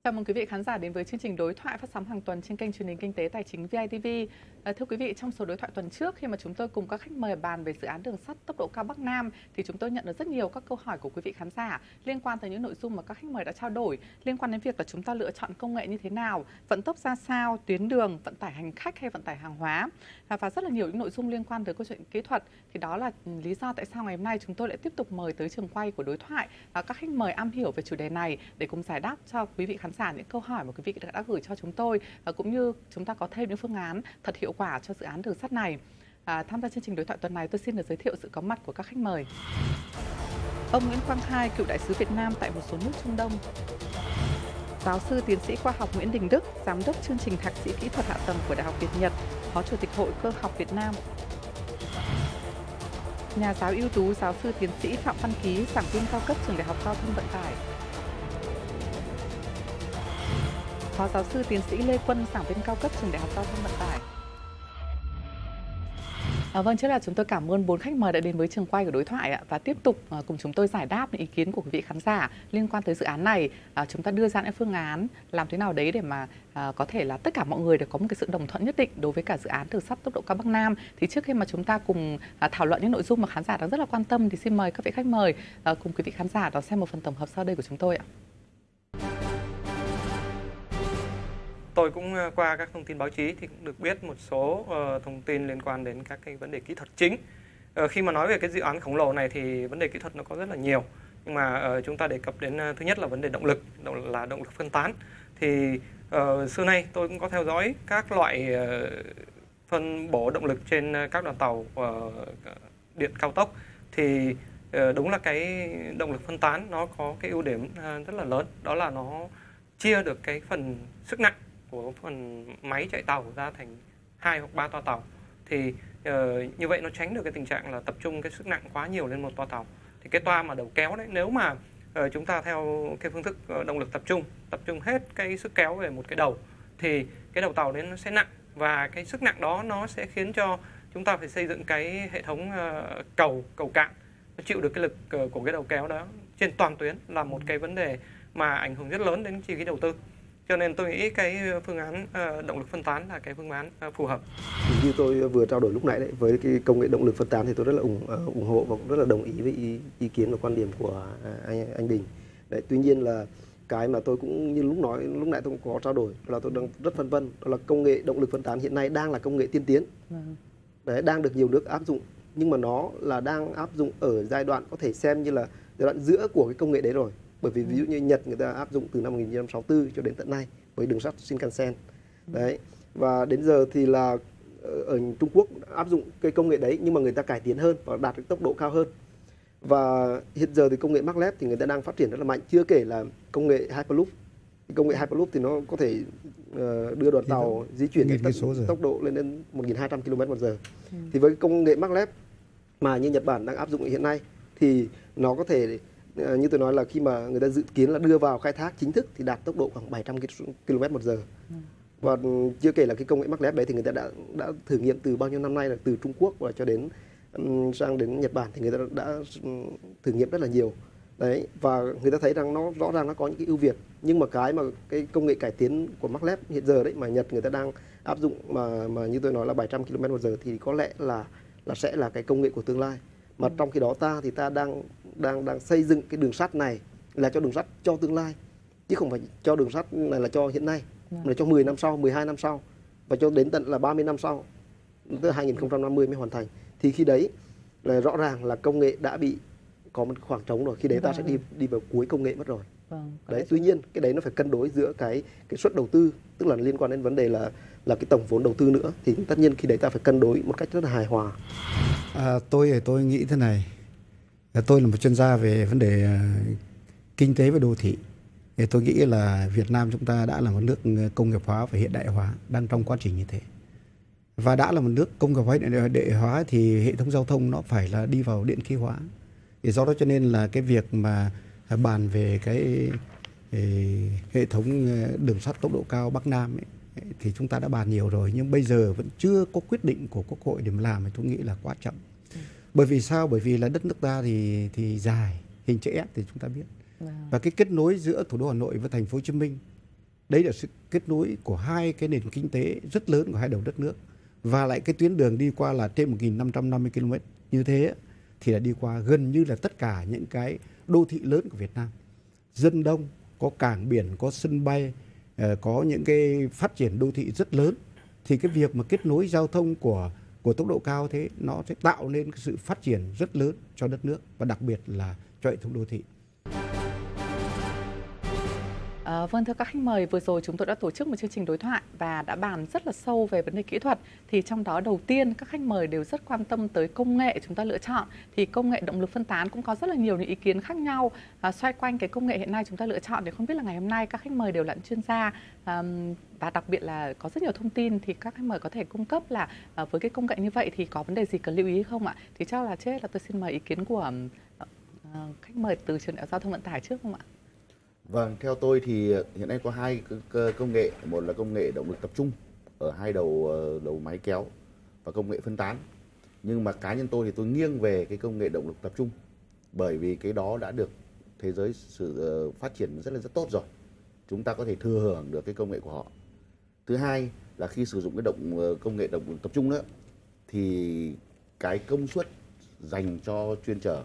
Chào mừng quý vị khán giả đến với chương trình đối thoại phát sóng hàng tuần trên kênh truyền hình Kinh tế Tài chính VITV. Thưa quý vị, trong số đối thoại tuần trước, khi mà chúng tôi cùng các khách mời bàn về dự án đường sắt tốc độ cao Bắc Nam, thì chúng tôi nhận được rất nhiều các câu hỏi của quý vị khán giả liên quan tới những nội dung mà các khách mời đã trao đổi, liên quan đến việc là chúng ta lựa chọn công nghệ như thế nào, vận tốc ra sao, tuyến đường, vận tải hành khách hay vận tải hàng hóa, và rất là nhiều những nội dung liên quan tới câu chuyện kỹ thuật. Thì đó là lý do tại sao ngày hôm nay chúng tôi lại tiếp tục mời tới trường quay của đối thoại và các khách mời am hiểu về chủ đề này để cùng giải đáp cho quý vị khán giả những câu hỏi mà quý vị đã gửi cho chúng tôi, và cũng như chúng ta có thêm những phương án thật hiệu quả cho dự án đường sắt này. Tham gia chương trình đối thoại tuần này, tôi xin được giới thiệu sự có mặt của các khách mời. Ông Nguyễn Quang Khai, cựu đại sứ Việt Nam tại một số nước Trung Đông. Giáo sư tiến sĩ khoa học Nguyễn Đình Đức, giám đốc chương trình thạc sĩ kỹ thuật hạ tầng của Đại học Việt Nhật, Phó Chủ tịch Hội Cơ học Việt Nam. Nhà giáo ưu tú giáo sư tiến sĩ Phạm Văn Ký, giảng viên cao cấp trường Đại học Giao thông Vận tải. Phó giáo sư tiến sĩ Lê Quân, giảng viên cao cấp trường Đại học Giao thông Vận tải. Vâng, trước là chúng tôi cảm ơn 4 khách mời đã đến với trường quay của đối thoại ạ, và tiếp tục cùng chúng tôi giải đáp những ý kiến của quý vị khán giả liên quan tới dự án này. Chúng ta đưa ra những phương án làm thế nào đấy để mà có thể là tất cả mọi người đều có một cái sự đồng thuận nhất định đối với cả dự án đường sắt tốc độ cao Bắc Nam. Thì trước khi mà chúng ta cùng thảo luận những nội dung mà khán giả đang rất là quan tâm, thì xin mời các vị khách mời cùng quý vị khán giả đón xem một phần tổng hợp sau đây của chúng tôi ạ. Tôi cũng qua các thông tin báo chí thì cũng được biết một số thông tin liên quan đến các cái vấn đề kỹ thuật chính. Khi mà nói về cái dự án khổng lồ này thì vấn đề kỹ thuật nó có rất là nhiều. Nhưng mà chúng ta đề cập đến thứ nhất là vấn đề động lực phân tán. Thì xưa nay tôi cũng có theo dõi các loại phân bổ động lực trên các đoàn tàu điện cao tốc. Thì đúng là cái động lực phân tán nó có cái ưu điểm rất là lớn. Đó là nó chia được cái phần sức nặng của phần máy chạy tàu ra thành 2 hoặc 3 toa tàu. Thì như vậy nó tránh được cái tình trạng là tập trung cái sức nặng quá nhiều lên một toa tàu. Thì cái toa mà đầu kéo đấy, nếu mà chúng ta theo cái phương thức động lực tập trung hết cái sức kéo về một cái đầu, thì cái đầu tàu đấy nó sẽ nặng, và cái sức nặng đó nó sẽ khiến cho chúng ta phải xây dựng cái hệ thống cầu cạn nó chịu được cái lực của cái đầu kéo đó trên toàn tuyến, là một cái vấn đề mà ảnh hưởng rất lớn đến chi phí đầu tư. Cho nên tôi nghĩ cái phương án động lực phân tán là cái phương án phù hợp. Như tôi vừa trao đổi lúc nãy đấy, với cái công nghệ động lực phân tán thì tôi rất là ủng hộ và cũng rất là đồng ý với ý kiến và quan điểm của anh Đình. Đấy, tuy nhiên là cái mà tôi cũng như lúc nãy tôi cũng có trao đổi là tôi đang rất phân vân, đó là công nghệ động lực phân tán hiện nay đang là công nghệ tiên tiến. Đấy, đang được nhiều nước áp dụng, nhưng mà nó là đang áp dụng ở giai đoạn có thể xem như là giai đoạn giữa của cái công nghệ đấy rồi. Bởi vì ví dụ như Nhật người ta áp dụng từ năm 1964 cho đến tận nay với đường sắt Shinkansen. Đấy. Và đến giờ thì là ở Trung Quốc áp dụng cái công nghệ đấy, nhưng mà người ta cải tiến hơn và đạt được tốc độ cao hơn. Và hiện giờ thì công nghệ maglev thì người ta đang phát triển rất là mạnh, chưa kể là công nghệ Hyperloop. Công nghệ Hyperloop thì nó có thể đưa đoàn tàu di chuyển tốc độ lên đến 1.200 km/h. Thì với công nghệ maglev mà như Nhật Bản đang áp dụng hiện nay thì nó có thể, như tôi nói là khi mà người ta dự kiến là đưa vào khai thác chính thức thì đạt tốc độ khoảng 700 km/h. Và chưa kể là cái công nghệ maglev đấy thì người ta đã thử nghiệm từ bao nhiêu năm nay, là từ Trung Quốc và cho đến sang đến Nhật Bản thì người ta đã thử nghiệm rất là nhiều. Đấy, và người ta thấy rằng nó rõ ràng nó có những cái ưu việt, nhưng mà cái công nghệ cải tiến của maglev hiện giờ đấy mà Nhật người ta đang áp dụng mà như tôi nói là 700 km/h thì có lẽ là sẽ là cái công nghệ của tương lai. Mà trong khi đó ta đang xây dựng cái đường sắt này là cho đường sắt cho tương lai, chứ không phải cho đường sắt này là cho hiện nay, mà là cho 10 năm sau, 12 năm sau và cho đến tận là 30 năm sau, tới 2050 mới hoàn thành. Thì khi đấy là rõ ràng là công nghệ đã bị có một khoảng trống rồi, khi đấy ta sẽ đi vào cuối công nghệ mất rồi. Đấy, tuy nhiên cái đấy nó phải cân đối giữa cái suất đầu tư, tức là liên quan đến vấn đề là cái tổng vốn đầu tư nữa, thì tất nhiên khi đấy ta phải cân đối một cách rất là hài hòa. Tôi nghĩ thế này. Tôi là một chuyên gia về vấn đề kinh tế và đô thị. Thì tôi nghĩ là Việt Nam chúng ta đã là một nước công nghiệp hóa và hiện đại hóa, đang trong quá trình như thế. Và đã là một nước công nghiệp hóa hiện đại hóa thì hệ thống giao thông nó phải là đi vào điện khí hóa. Thì do đó cho nên là cái việc mà bàn về cái hệ thống đường sắt tốc độ cao Bắc Nam ấy, thì chúng ta đã bàn nhiều rồi, nhưng bây giờ vẫn chưa có quyết định của Quốc hội để mà làm, thì tôi nghĩ là quá chậm. Bởi vì sao? Bởi vì là đất nước ta thì dài, hình chữ S thì chúng ta biết. Và cái kết nối giữa thủ đô Hà Nội với thành phố Hồ Chí Minh Đấy là sự kết nối của hai cái nền kinh tế rất lớn của hai đầu đất nước. Và lại cái tuyến đường đi qua là trên 1.550 km như thế thì là đi qua gần như là tất cả những cái đô thị lớn của Việt Nam. Dân đông, có cảng biển, có sân bay, có những cái phát triển đô thị rất lớn. Thì cái việc mà kết nối giao thông của tốc độ cao thế nó sẽ tạo nên cái sự phát triển rất lớn cho đất nước và đặc biệt là cho hệ thống đô thị. Vâng, thưa các khách mời, vừa rồi chúng tôi đã tổ chức một chương trình đối thoại và đã bàn rất là sâu về vấn đề kỹ thuật. Thì trong đó đầu tiên các khách mời đều rất quan tâm tới công nghệ chúng ta lựa chọn. Thì công nghệ động lực phân tán cũng có rất là nhiều những ý kiến khác nhau xoay quanh cái công nghệ hiện nay chúng ta lựa chọn. Thì không biết là ngày hôm nay các khách mời đều là chuyên gia và đặc biệt là có rất nhiều thông tin, thì các khách mời có thể cung cấp là với cái công nghệ như vậy thì có vấn đề gì cần lưu ý không ạ? Thì chắc là trước hết là tôi xin mời ý kiến của khách mời từ trường đại học giao thông vận tải trước không ạ? Vâng, theo tôi thì hiện nay có hai công nghệ, một là công nghệ động lực tập trung ở hai đầu máy kéo và công nghệ phân tán. Nhưng mà cá nhân tôi thì tôi nghiêng về cái công nghệ động lực tập trung, bởi vì cái đó đã được thế giới phát triển rất tốt rồi. Chúng ta có thể thừa hưởng được cái công nghệ của họ. Thứ hai là khi sử dụng cái công nghệ động lực tập trung đó thì cái công suất dành cho chuyên chở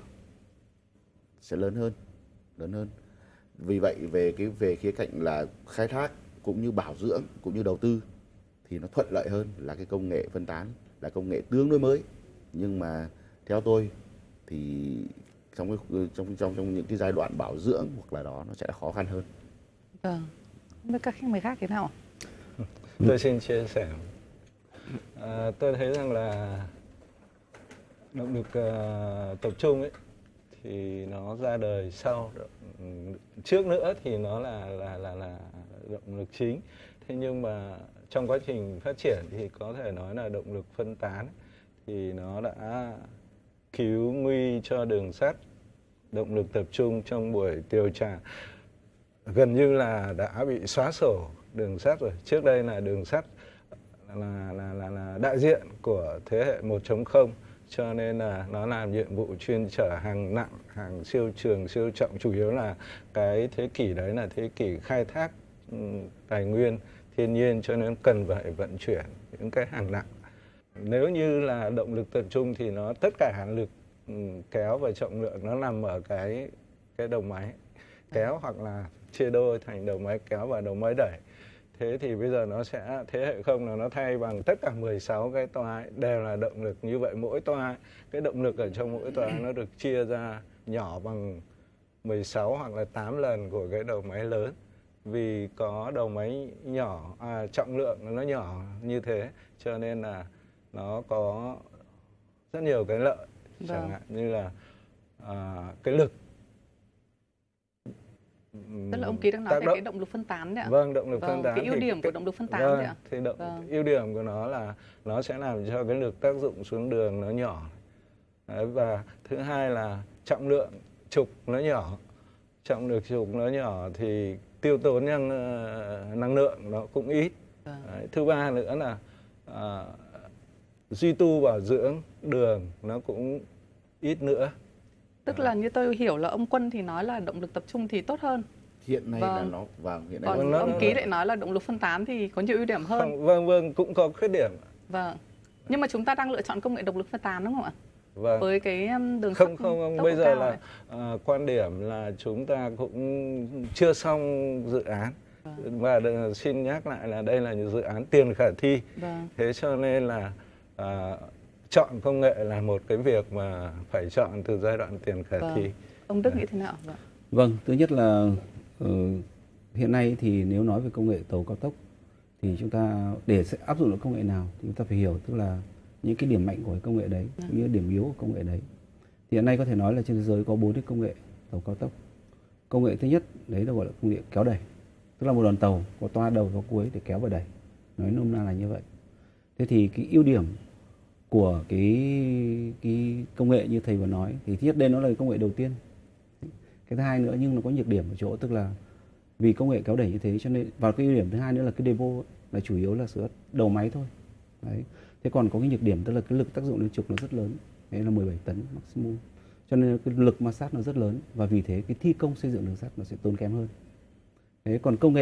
sẽ lớn hơn. Vì vậy về khía cạnh là khai thác cũng như bảo dưỡng cũng như đầu tư thì nó thuận lợi hơn là cái công nghệ phân tán, là công nghệ tương đối mới. Nhưng mà theo tôi thì trong những cái giai đoạn bảo dưỡng hoặc là đó nó sẽ khó khăn hơn. Vâng. Không biết các khách mời khác thế nào? Tôi xin chia sẻ. Tôi thấy rằng là động lực tập trung ấy thì nó ra đời sau, trước nữa thì nó là động lực chính. Thế nhưng mà trong quá trình phát triển thì có thể nói là động lực phân tán thì nó đã cứu nguy cho đường sắt. Động lực tập trung trong buổi điều tra gần như là đã bị xóa sổ đường sắt rồi. Trước đây là đường sắt là đại diện của thế hệ 1.0, cho nên là nó làm nhiệm vụ chuyên chở hàng nặng, hàng siêu trường, siêu trọng. Chủ yếu là cái thế kỷ đấy là thế kỷ khai thác tài nguyên thiên nhiên, cho nên cần phải vận chuyển những cái hàng nặng. Nếu như là động lực tập trung thì nó tất cả lực kéo và trọng lượng nó nằm ở cái đầu máy kéo, hoặc là chia đôi thành đầu máy kéo và đầu máy đẩy. Thế thì bây giờ nó sẽ thế hệ không là nó thay bằng tất cả 16 cái toa đều là động lực như vậy. Mỗi toa, cái động lực ở trong mỗi toa nó được chia ra nhỏ bằng 16 hoặc là 8 lần của cái đầu máy lớn. Vì có đầu máy nhỏ, trọng lượng nó nhỏ như thế, cho nên là nó có rất nhiều cái lợi. Chẳng hạn như là cái lực. Tức là ông Ký đang nói về cái động lực phân tán đấy ạ? Vâng, động lực phân tán. Cái ưu điểm của động lực phân tán đấy ạ? Thì ưu điểm của nó là nó sẽ làm cho cái lực tác dụng xuống đường nó nhỏ. Đấy, và thứ hai là trọng lượng trục nó nhỏ. Trọng lượng trục nó nhỏ thì tiêu tốn năng lượng nó cũng ít. Đấy, thứ ba nữa là duy tu bảo dưỡng đường nó cũng ít nữa. Tức là như tôi hiểu là ông Quân thì nói là động lực tập trung thì tốt hơn. Hiện nay là nó hiện nay còn ông Ký lại nói là động lực phân tán thì có nhiều ưu điểm hơn. Vâng, cũng có khuyết điểm. Vâng. Nhưng mà chúng ta đang lựa chọn công nghệ động lực phân tán đúng không ạ? Vâng. Với cái đường sắt không bây giờ là quan điểm là chúng ta cũng chưa xong dự án. Và xin nhắc lại là đây là những dự án tiền khả thi. Thế cho nên là chọn công nghệ là một cái việc mà phải chọn từ giai đoạn tiền khả thi. Ông Đức nghĩ thế nào? Vâng, thứ nhất là hiện nay thì nếu nói về công nghệ tàu cao tốc thì chúng ta để sẽ áp dụng được công nghệ nào thì chúng ta phải hiểu tức là những cái điểm mạnh của cái công nghệ đấy, những điểm yếu của công nghệ đấy. Thì hiện nay có thể nói là trên thế giới có 4 cái công nghệ tàu cao tốc. Công nghệ thứ nhất đấy là gọi là công nghệ kéo đẩy, tức là một đoàn tàu có toa đầu và cuối để kéo và đẩy, nói nôm na là như vậy. Thế thì cái ưu điểm của cái công nghệ như thầy vừa nói thì thứ nhất đây nó là công nghệ đầu tiên. Cái thứ hai nữa nhưng nó có nhược điểm ở chỗ tức là vì công nghệ kéo đẩy như thế cho nên vào cái ưu điểm thứ hai nữa là cái depo là chủ yếu là sửa đầu máy thôi. Đấy. Thế còn có cái nhược điểm tức là cái lực tác dụng lên trục nó rất lớn, đấy là 17 tấn maximum. Cho nên cái lực ma sát nó rất lớn và vì thế cái thi công xây dựng đường sắt nó sẽ tốn kém hơn. Thế còn công nghệ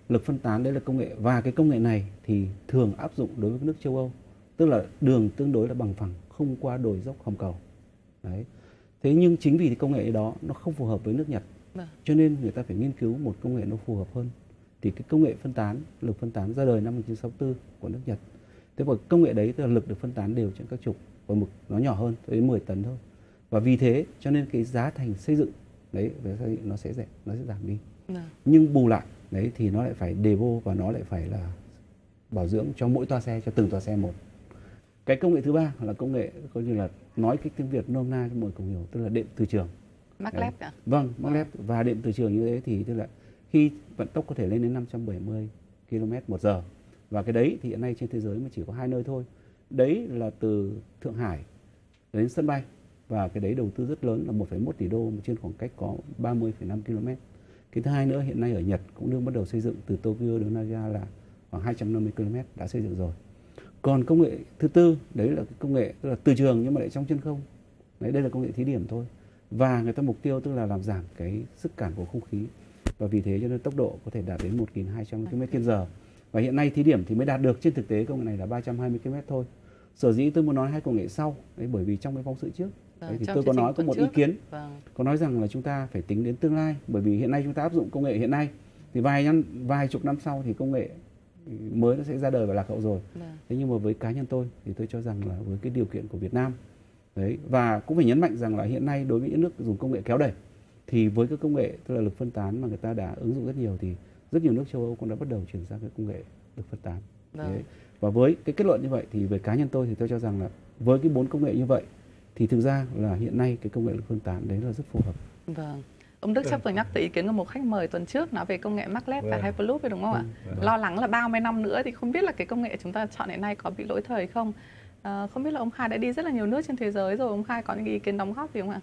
lực phân tán đấy là công nghệ, và cái công nghệ này thì thường áp dụng đối với nước châu Âu, tức là đường tương đối là bằng phẳng, không qua đồi dốc hầm cầu. Đấy. Thế nhưng chính vì cái công nghệ đó nó không phù hợp với nước Nhật, cho nên người ta phải nghiên cứu một công nghệ nó phù hợp hơn. Thì cái công nghệ phân tán, lực phân tán ra đời năm 1964 của nước Nhật. Thế và công nghệ đấy tức là lực được phân tán đều trên các trục và mực nó nhỏ hơn, tới 10 tấn thôi. Và vì thế cho nên cái giá thành xây dựng đấy nó sẽ giảm đi. Nhưng bù lại đấy thì nó lại phải đề vô và nó lại phải là bảo dưỡng cho mỗi toa xe, cho từng toa xe một. Cái công nghệ thứ ba là công nghệ coi như là nói cái tiếng Việt nôm na cho mọi người cùng hiểu, tức là đệm từ trường. Maglev ạ? Vâng, Maglev. Và đệm từ trường như thế thì tức là khi vận tốc có thể lên đến 570 km/h. Và cái đấy thì hiện nay trên thế giới mà chỉ có 2 nơi thôi. Đấy là từ Thượng Hải đến sân bay. Và cái đấy đầu tư rất lớn là 1,1 tỷ đô mà trên khoảng cách có 30,5 km. Cái thứ hai nữa hiện nay ở Nhật cũng đang bắt đầu xây dựng từ Tokyo đến Naga là khoảng 250 km đã xây dựng rồi. Còn công nghệ thứ tư đấy là cái công nghệ tức là từ trường nhưng mà lại trong chân không. Đấy, đây là công nghệ thí điểm thôi. Và người ta mục tiêu tức là làm giảm cái sức cản của không khí. Và vì thế cho nên tốc độ có thể đạt đến 1.200 km/h. Và hiện nay thí điểm thì mới đạt được, trên thực tế công nghệ này là 320 km thôi. Sở dĩ tôi muốn nói hai công nghệ sau, đấy bởi vì trong cái phóng sự trước đấy, thì tôi có nói có một ý kiến, có nói rằng là chúng ta phải tính đến tương lai, bởi vì hiện nay chúng ta áp dụng công nghệ hiện nay thì vài chục năm sau thì công nghệ mới nó sẽ ra đời và lạc hậu rồi. Thế nhưng mà với cá nhân tôi thì tôi cho rằng là với cái điều kiện của Việt Nam đấy, và cũng phải nhấn mạnh rằng là hiện nay đối với những nước dùng công nghệ kéo đẩy thì với cái công nghệ tức là lực phân tán mà người ta đã ứng dụng rất nhiều thì rất nhiều nước châu Âu cũng đã bắt đầu chuyển sang cái công nghệ lực phân tán. Và với cái kết luận như vậy thì về cá nhân tôi thì tôi cho rằng là với cái 4 công nghệ như vậy thì thực ra là hiện nay cái công nghệ lực phân tán đấy là rất phù hợp. Vâng. Ông Đức chắc vừa nhắc tới ý kiến của một khách mời tuần trước nói về công nghệ Maglev và Hyperloop đúng không ạ? Lo lắng là 30 năm nữa thì không biết là cái công nghệ chúng ta chọn hiện nay có bị lỗi thời không? Không biết là ông Khai đã đi rất là nhiều nước trên thế giới rồi, ông Khai có những ý kiến đóng góp gì không ạ?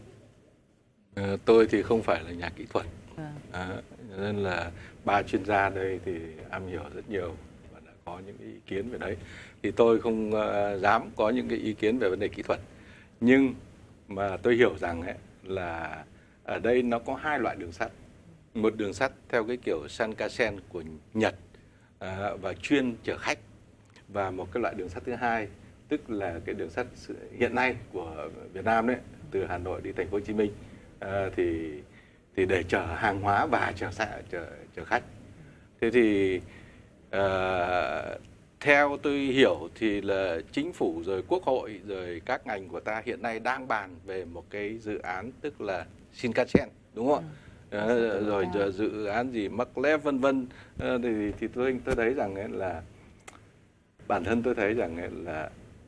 Tôi thì không phải là nhà kỹ thuật, nên là ba chuyên gia đây thì am hiểu rất nhiều và đã có những ý kiến về đấy. Thì tôi không dám có những cái ý kiến về vấn đề kỹ thuật. Nhưng mà tôi hiểu rằng ấy, là ở đây nó có hai loại đường sắt. Một đường sắt theo cái kiểu Shinkansen của Nhật và chuyên chở khách. Và một cái loại đường sắt thứ hai, tức là cái đường sắt hiện nay của Việt Nam đấy, từ Hà Nội đi thành phố Hồ Chí Minh thì để chở hàng hóa và chở khách. Thế thì theo tôi hiểu thì là chính phủ rồi Quốc hội rồi các ngành của ta hiện nay đang bàn về một cái dự án tức là Shinkansen, đúng không ạ? Rồi dự án gì Maglev vân vân. Thì tôi thấy rằng ấy là bản thân tôi thấy rằng ấy là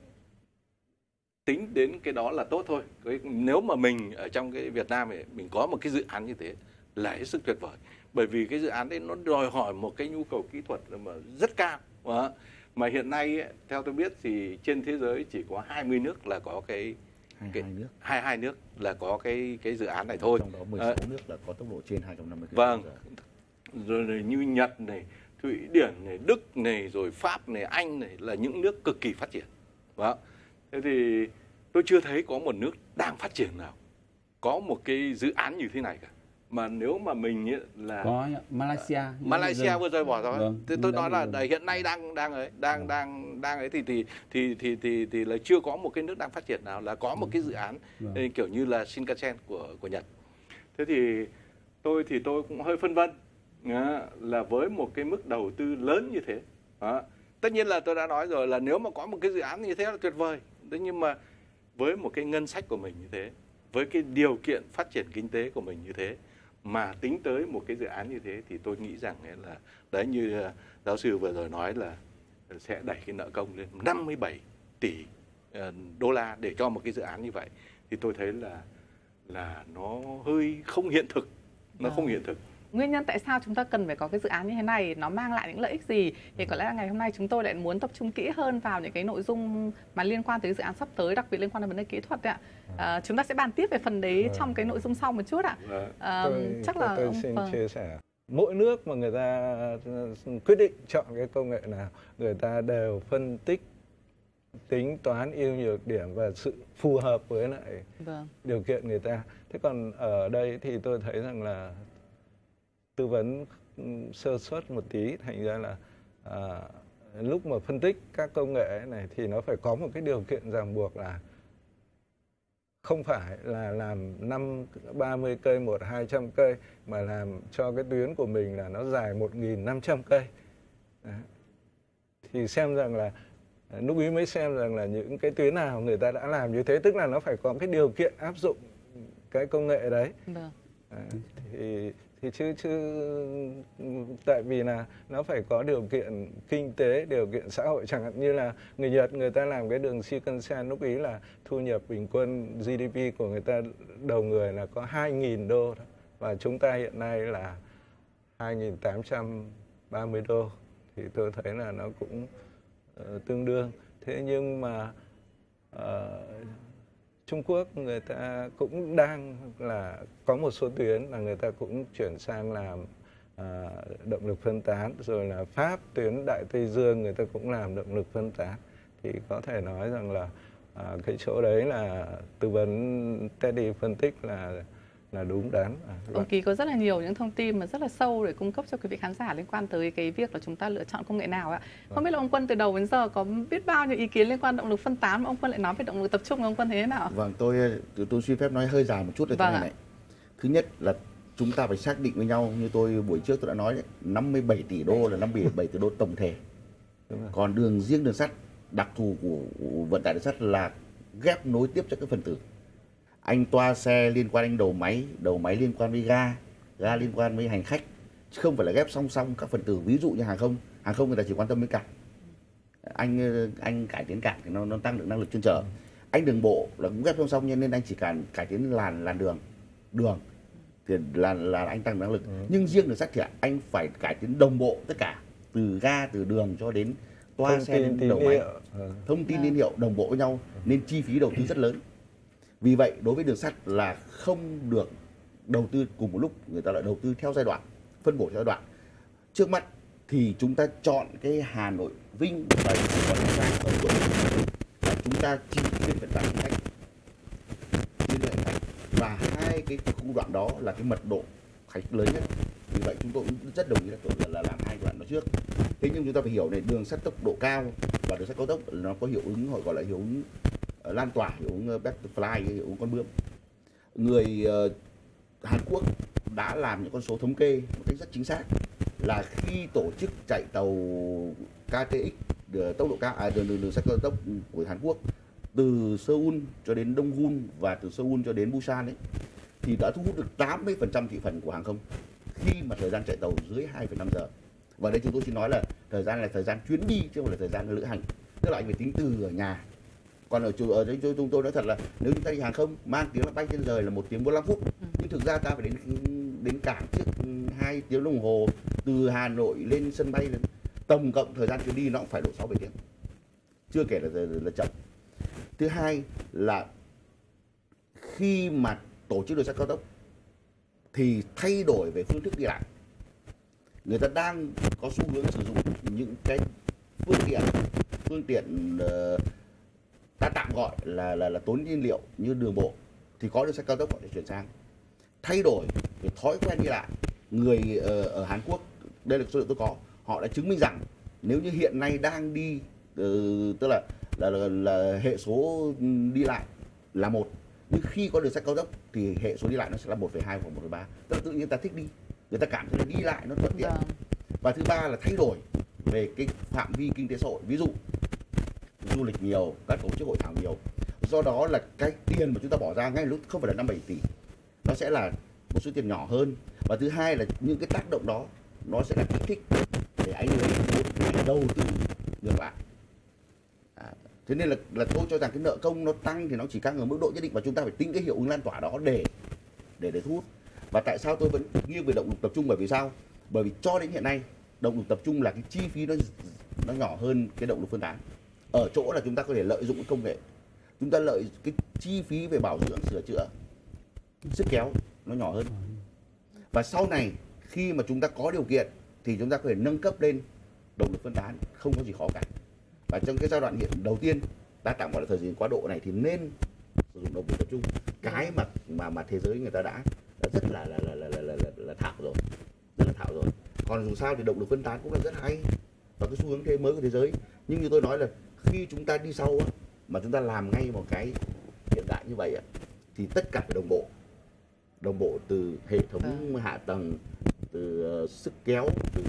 tính đến cái đó là tốt thôi. Nếu mà mình ở trong cái Việt Nam này mình có một cái dự án như thế là hết sức tuyệt vời. Bởi vì cái dự án đấy nó đòi hỏi một cái nhu cầu kỹ thuật mà rất cao. Mà hiện nay ấy, theo tôi biết thì trên thế giới chỉ có 20 nước là có cái 22 nước là có cái dự án này thôi. Trong đó 16 nước là có tốc độ trên 250 km/h. Vâng. Rồi như Nhật này, Thụy Điển này, Đức này, rồi Pháp này, Anh này là những nước cực kỳ phát triển. Đó. Thế thì tôi chưa thấy có một nước đang phát triển nào có một cái dự án như thế này cả. Mà nếu mà mình ấy là có Malaysia vừa rồi bỏ rồi. Thì tôi nói là hiện nay đang ấy thì là chưa có một cái nước đang phát triển nào là có một cái dự án kiểu như là Shinkansen của Nhật. Thế thì tôi cũng hơi phân vân là với một cái mức đầu tư lớn như thế. Tất nhiên là tôi đã nói rồi là nếu mà có một cái dự án như thế là tuyệt vời. Thế nhưng mà với một cái ngân sách của mình như thế, với cái điều kiện phát triển kinh tế của mình như thế, mà tính tới một cái dự án như thế thì tôi nghĩ rằng là đấy như giáo sư vừa rồi nói là sẽ đẩy cái nợ công lên 57 tỷ đô la để cho một cái dự án như vậy. Thì tôi thấy là nó hơi không hiện thực. Nó không hiện thực. Nguyên nhân tại sao chúng ta cần phải có cái dự án như thế này, nó mang lại những lợi ích gì, thì có lẽ là ngày hôm nay chúng tôi lại muốn tập trung kỹ hơn vào những cái nội dung mà liên quan tới dự án sắp tới, đặc biệt liên quan đến vấn đề kỹ thuật ạ. Chúng ta sẽ bàn tiếp về phần đấy trong cái nội dung sau một chút ạ. Tôi xin chia sẻ. Mỗi nước mà người ta quyết định chọn cái công nghệ nào, người ta đều phân tích, tính toán ưu nhược điểm và sự phù hợp với lại điều kiện người ta. Thế còn ở đây thì tôi thấy rằng là tư vấn sơ suất một tí, thành ra là lúc mà phân tích các công nghệ này thì nó phải có một cái điều kiện ràng buộc là không phải là làm 30 cây, 200 cây, mà làm cho cái tuyến của mình là nó dài 1.500 cây. Đấy. Thì xem rằng là lúc ấy mới xem rằng là những cái tuyến nào người ta đã làm như thế, tức là nó phải có cái điều kiện áp dụng cái công nghệ đấy. Vâng. Thì chứ tại vì là nó phải có điều kiện kinh tế, điều kiện xã hội, chẳng hạn như là người Nhật người ta làm cái đường Shinkansen, lúc ý là thu nhập bình quân GDP của người ta đầu người là có 2.000 đô thôi. Và chúng ta hiện nay là 2.830 đô, thì tôi thấy là nó cũng tương đương. Thế nhưng mà Trung Quốc người ta cũng đang là có một số tuyến là người ta cũng chuyển sang làm động lực phân tán, rồi là Pháp tuyến Đại Tây Dương người ta cũng làm động lực phân tán. Thì có thể nói rằng là cái chỗ đấy là tư vấn Teddy phân tích là đúng đắn. Ông Ký có rất là nhiều những thông tin mà rất là sâu để cung cấp cho quý vị khán giả liên quan tới cái việc là chúng ta lựa chọn công nghệ nào ạ. Không biết là ông Quân từ đầu đến giờ có biết bao nhiêu ý kiến liên quan động lực phân tán mà ông Quân lại nói về động lực tập trung, ông Quân thấy thế nào? Vâng, tôi xin phép nói hơi dài một chút về cái này. Thứ nhất là chúng ta phải xác định với nhau, như tôi buổi trước tôi đã nói đấy, 57 tỷ đô là 57 tỷ đô tổng thể. Còn riêng đường sắt, đặc thù của vận tải đường sắt là ghép nối tiếp cho các phần tử. Anh toa xe liên quan đến đầu máy liên quan với ga liên quan với hành khách, chứ không phải là ghép song song các phần tử. Ví dụ như hàng không người ta chỉ quan tâm đến cảng, anh cải tiến cảng thì nó tăng được năng lực chuyên chở. Anh đường bộ là cũng ghép song song, nên anh chỉ cải tiến làn đường thì là anh tăng năng lực. Nhưng riêng đường sắt thì anh phải cải tiến đồng bộ tất cả, từ ga, từ đường cho đến toa xe đến đầu máy, thông tin liên hiệu đồng bộ với nhau, nên chi phí đầu tư rất lớn. Vì vậy đối với đường sắt là không được đầu tư cùng một lúc, người ta lại đầu tư theo giai đoạn, phân bổ theo giai đoạn. Trước mắt thì chúng ta chọn cái Hà Nội Vinh và ở chỗ là chúng ta chỉ trên vận tải hành khách, và hai cái khu đoạn đó là cái mật độ khách lớn nhất. Vì vậy chúng tôi cũng rất đồng ý là làm hai đoạn đó trước. Thế nhưng chúng ta phải hiểu này, đường sắt tốc độ cao và đường sắt cao tốc nó có hiệu ứng, họ gọi là hiệu ứng lan tỏa, hiệu ứng butterfly, hiệu ứng con bướm. Người Hàn Quốc đã làm những con số thống kê một cách rất chính xác, là khi tổ chức chạy tàu KTX tốc độ cao, đường sắt cao tốc của Hàn Quốc từ Seoul cho đến Donggun và từ Seoul cho đến Busan ấy, thì đã thu hút được 80% thị phần của hàng không khi mà thời gian chạy tàu dưới 2,5 giờ. Và đây chúng tôi xin nói là thời gian là thời gian chuyến đi chứ không phải là thời gian lữ hành, tức là anh phải tính từ ở nhà. Còn ở đây chúng tôi nói thật là nếu chúng ta đi hàng không mang tiếng là bay trên trời là 1 tiếng 45 phút, nhưng thực ra ta phải đến cảng trước 2 tiếng đồng hồ, từ Hà Nội lên sân bay, tổng cộng thời gian chuyến đi nó cũng phải độ 6-7 tiếng, chưa kể là chậm. Thứ hai là khi mà tổ chức đường sắt cao tốc thì thay đổi về phương thức đi lại. Người ta đang có xu hướng sử dụng những cái phương tiện ta tạm gọi là tốn nhiên liệu như đường bộ, thì có đường sắt cao tốc họ sẽ chuyển sang. Thay đổi về thói quen đi lại, người ở Hàn Quốc, đây là số liệu tôi có, họ đã chứng minh rằng nếu như hiện nay đang đi tức là hệ số đi lại là 1, nhưng khi có đường sắt cao tốc thì hệ số đi lại nó sẽ là 1,2 hoặc 1,3, tức là tự nhiên ta thích đi, người ta cảm thấy là đi lại nó thuận tiện. Và thứ ba là thay đổi về cái phạm vi kinh tế xã hội, ví dụ du lịch nhiều, các tổ chức hội thảo nhiều, do đó là cái tiền mà chúng ta bỏ ra ngay lúc không phải là 5-7 tỷ, nó sẽ là một số tiền nhỏ hơn. Và thứ hai là những cái tác động đó nó sẽ là kích thích để anh ấy đầu tư ngược lại. Thế nên là tôi cho rằng cái nợ công nó tăng thì nó chỉ tăng ở mức độ nhất định, và chúng ta phải tính cái hiệu ứng lan tỏa đó để thu hút. Và tại sao tôi vẫn nghiêng về động lực tập trung, bởi vì sao? Bởi vì cho đến hiện nay động lực tập trung là cái chi phí nó nhỏ hơn cái động lực phân tán, ở chỗ là chúng ta có thể lợi dụng cái công nghệ, chúng ta lợi cái chi phí về bảo dưỡng sửa chữa, sức kéo nó nhỏ hơn. Và sau này khi mà chúng ta có điều kiện thì chúng ta có thể nâng cấp lên động lực phân tán, không có gì khó cả. Và trong cái giai đoạn hiện đầu tiên ta tạm gọi là thời gian quá độ này thì nên sử dụng động lực tập trung, cái mà thế giới người ta đã rất là thạo rồi, rất là thạo rồi. Còn dù sao thì động lực phân tán cũng là rất hay và cái xu hướng thế mới của thế giới. Nhưng như tôi nói là khi chúng ta đi sau á, mà chúng ta làm ngay một cái hiện đại như vậy á, thì tất cả phải đồng bộ từ hệ thống hạ tầng, từ sức kéo, từ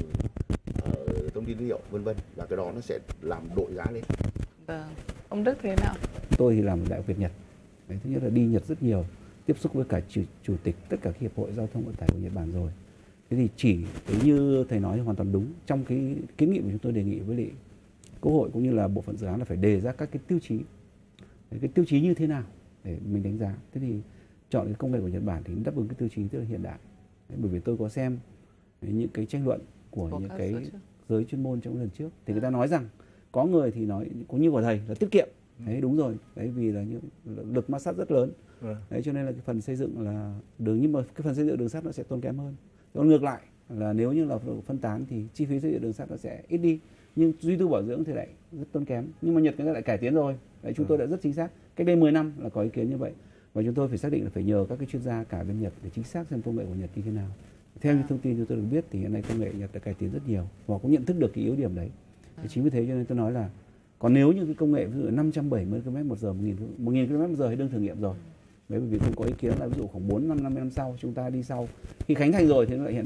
thông tin tín hiệu vân vân, và cái đó nó sẽ làm đội giá lên. Vâng. Ông Đức thế nào? Tôi thì làm Đại học Việt Nhật. Đấy, thứ nhất là đi Nhật rất nhiều, tiếp xúc với cả chủ tịch tất cả các hiệp hội giao thông vận tải của Nhật Bản rồi. Thế thì chỉ như thầy nói hoàn toàn đúng, trong cái kiến nghị mà chúng tôi đề nghị với lại Quốc hội cũng như là bộ phận dự án là phải đề ra các cái tiêu chí. Cái tiêu chí như thế nào để mình đánh giá. Thế thì chọn cái công nghệ của Nhật Bản thì đáp ứng cái tiêu chí rất là hiện đại. Đấy, bởi vì tôi có xem những cái tranh luận của những cái giới chuyên môn trong lần trước thì người ta nói rằng có người thì nói cũng như của thầy là tiết kiệm. Đấy, đúng rồi. Đấy, vì là lực ma sát rất lớn. Đấy, cho nên là cái phần xây dựng là đường, nhưng mà cái phần xây dựng đường sắt nó sẽ tốn kém hơn. Còn ngược lại là nếu như là phân tán thì chi phí xây dựng đường sắt nó sẽ ít đi, nhưng duy tu bảo dưỡng thì lại rất tốn kém. Nhưng mà Nhật người ta lại cải tiến rồi. Đấy, chúng tôi đã rất chính xác. Cách đây 10 năm là có ý kiến như vậy. Và chúng tôi phải xác định là phải nhờ các cái chuyên gia cả bên Nhật để chính xác xem công nghệ của Nhật như thế nào. Theo những thông tin chúng tôi được biết thì hiện nay công nghệ Nhật đã cải tiến rất nhiều và cũng nhận thức được cái yếu điểm đấy. Chính vì thế cho nên tôi nói là còn nếu như cái công nghệ ví dụ 570 km/h, 1000 km/h hay đương thử nghiệm rồi. Đấy, bởi vì tôi có ý kiến là ví dụ khoảng 4-50 năm sau chúng ta đi sau khi khánh thành rồi thì nó lại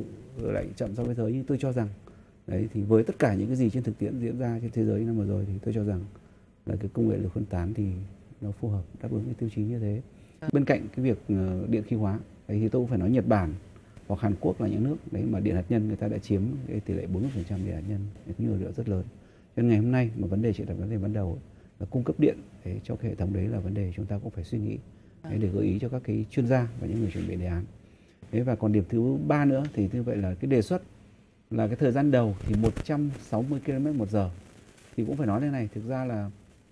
lại chậm so với thế giới. Nhưng tôi cho rằng đấy thì với tất cả những cái gì trên thực tiễn diễn ra trên thế giới năm vừa rồi thì tôi cho rằng là cái công nghệ lực phân tán thì nó phù hợp đáp ứng cái tiêu chí như thế. Bên cạnh cái việc điện khí hóa đấy thì tôi cũng phải nói Nhật Bản hoặc Hàn Quốc là những nước đấy mà điện hạt nhân người ta đã chiếm cái tỷ lệ 40% điện hạt nhân, cũng như là rất lớn. Cho nên ngày hôm nay mà vấn đề chỉ là vấn đề ban đầu là cung cấp điện để cho cái hệ thống đấy là vấn đề chúng ta cũng phải suy nghĩ để gợi ý cho các cái chuyên gia và những người chuẩn bị đề án. Thế và còn điểm thứ 3 nữa thì như vậy là cái đề xuất là cái thời gian đầu thì 160 km/h thì cũng phải nói đây này, thực ra là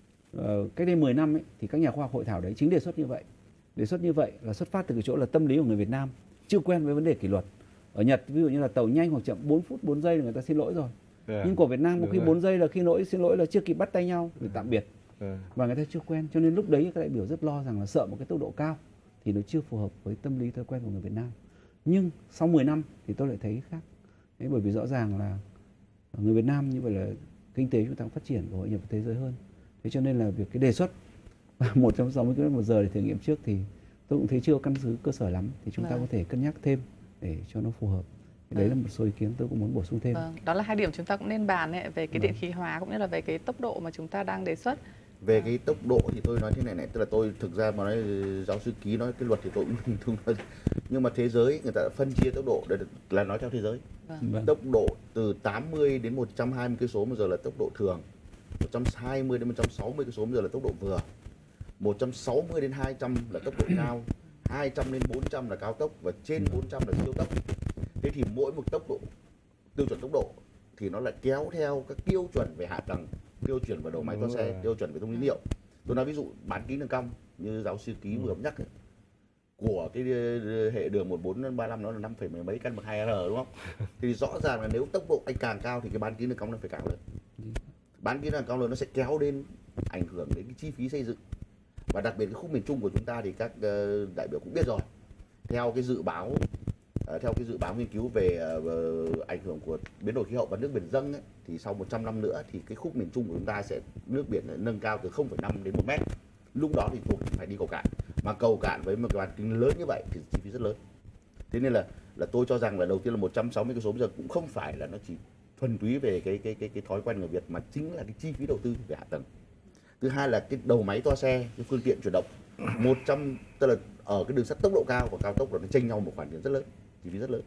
cách đây 10 năm ấy, thì các nhà khoa học hội thảo đấy chính đề xuất như vậy. Đề xuất như vậy là xuất phát từ cái chỗ là tâm lý của người Việt Nam chưa quen với vấn đề kỷ luật. Ở Nhật ví dụ như là tàu nhanh hoặc chậm 4 phút 4 giây là người ta xin lỗi rồi. Nhưng của Việt Nam một khi 4 giây là khi xin lỗi là chưa kịp bắt tay nhau để tạm biệt. Và người ta chưa quen, cho nên lúc đấy các đại biểu rất lo rằng là sợ một cái tốc độ cao thì nó chưa phù hợp với tâm lý thói quen của người Việt Nam. Nhưng sau 10 năm thì tôi lại thấy khác. Đấy, bởi vì rõ ràng là người Việt Nam như vậy là kinh tế chúng ta phát triển và hội nhập với thế giới hơn. Thế cho nên là việc cái đề xuất 160 km/h để thử nghiệm trước thì tôi cũng thấy chưa căn cứ cơ sở lắm, thì chúng ta có thể cân nhắc thêm để cho nó phù hợp. Đấy là một số ý kiến tôi cũng muốn bổ sung thêm. Đó là hai điểm chúng ta cũng nên bàn ấy, về cái điện khí hóa cũng như là về cái tốc độ mà chúng ta đang đề xuất. Về cái tốc độ thì tôi nói thế này, tức là tôi thực ra mà nói giáo sư Ký nói cái luật thì tôi cũng không nói. Nhưng mà thế giới người ta đã phân chia tốc độ, là nói theo thế giới. Tốc độ từ 80 đến 120 km/h là tốc độ thường, 120 đến 160 km/h là tốc độ vừa, 160 đến 200 là tốc độ cao, 200 đến 400 là cao tốc và trên 400 là siêu tốc. Thế thì mỗi một tốc độ, tiêu chuẩn tốc độ thì nó lại kéo theo các tiêu chuẩn về hạ tầng, tiêu chuẩn về đầu máy toa xe, tiêu chuẩn về thông tin tín hiệu. Tôi nói ví dụ bán kính đường cong như giáo sư Ký vừa nhắc ấy, của cái hệ đường 1435 nó là 5, mấy căn bậc 2R đúng không? Thì rõ ràng là nếu tốc độ anh càng cao thì cái bán kính đường cong nó phải cao lên. Bán kính đường cao lên nó sẽ kéo đến ảnh hưởng đến cái chi phí xây dựng. Và đặc biệt cái khúc miền Trung của chúng ta thì các đại biểu cũng biết rồi. Theo cái dự báo nghiên cứu về ảnh hưởng của biến đổi khí hậu và nước biển dâng ấy, thì sau 100 năm nữa thì cái khúc miền Trung của chúng ta sẽ nước biển nâng cao từ 0,5 đến 1 mét. Lúc đó thì phải đi cầu cạn, mà cầu cạn với một cái bán kính lớn như vậy thì chi phí rất lớn. Thế nên là tôi cho rằng là đầu tiên là 160 km/h bây giờ cũng không phải là nó chỉ thuần túy về cái thói quen người Việt, mà chính là cái chi phí đầu tư về hạ tầng. Thứ hai là cái đầu máy toa xe, cái phương tiện chuyển động 100, tức là ở cái đường sắt tốc độ cao và cao tốc là nó chênh nhau một khoản tiền rất lớn, chi phí rất lớn.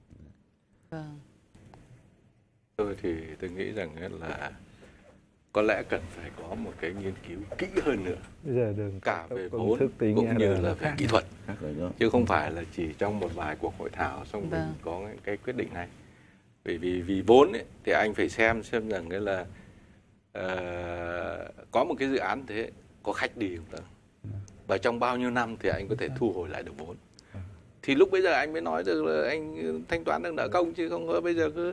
Tôi thì tôi nghĩ rằng là có lẽ cần phải có một cái nghiên cứu kỹ hơn nữa, cả về vốn cũng như là về kỹ thuật, chứ không phải là chỉ trong một vài cuộc hội thảo xong mình có cái quyết định này. Bởi vì vốn ấy, thì anh phải xem rằng cái là có một cái dự án thế có khách đi không ta, và trong bao nhiêu năm thì anh có thể thu hồi lại được vốn, thì lúc bây giờ anh mới nói được là anh thanh toán được nợ công, chứ không có bây giờ cứ